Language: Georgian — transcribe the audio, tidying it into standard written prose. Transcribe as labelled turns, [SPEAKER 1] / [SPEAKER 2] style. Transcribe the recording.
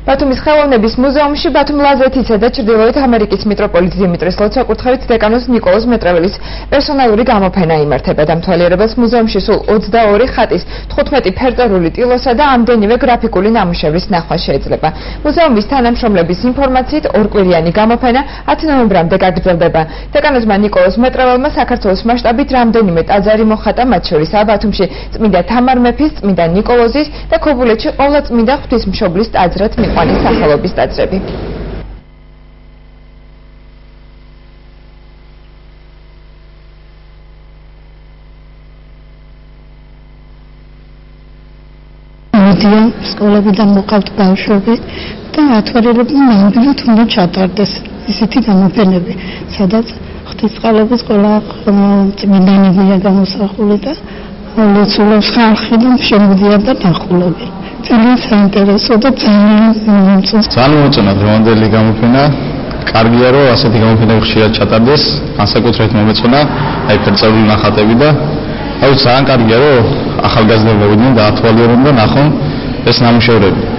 [SPEAKER 1] ბათუმის ხელოვნების მუზეუმში ბათუმ ლაზეთისა და ჩრდილოეთ ამერიკის მიტროპოლიტ დიმიტრის ლოცვა-კურთხევით დეკანოს ნიკოლოზ მეტრეველის პერსონალური გამოფენა იმართება. დამთვალიერებელს მუზეუმში სულ 22 ხატის, 15 ფერწერული ტილოსა და ამდენივე გრაფიკული ნამუშევრის ნახვა შეიძლება. მუზეუმის თანამშრომლების ინფორმაციით ორკვირიანი გამოფენა 10 ნოემბრამდე გაგრძელდება. დეკანოზმა ნიკოლოზ მეტრეველმა საქართველოს მასშტაბით რამდენიმე ტაძარი მოხატა, მათ შორისაა ბათუმში წმინდა თამარ მეფის, წმინდა ნიკოლოზის და ქობულეთში ყოვლადწმინდა ღვთისმშობლის ტაძრად მიყვანის სახელობის ტაძრები.
[SPEAKER 2] მოდიან სკოლებიდან მოყავთ ბავშვები და ათვალიერებდნენ ნამდვილად უნდა ჩატარდეს ისეთი გამოფენები, სადაც ღვთისწყალობის ყველა წმინდანებია გამოსახული და ლოცულობს ხალხი და შემოდიან და ნახულობენ. ძალიან საინტერესო და ძალიან
[SPEAKER 3] მოწონა დღევანდელი გამოფენა. კარგია რომ ასეთი გამოფენები ხშირად ჩატარდეს, განსაკუთრებით მომეწონა აი ფერწერული ნახატები და აი ძალიან კარგია რომ ახალგაზრდები მოვიდნენ და ათვალიერონ და ნახონ ეს ნამუშევრები.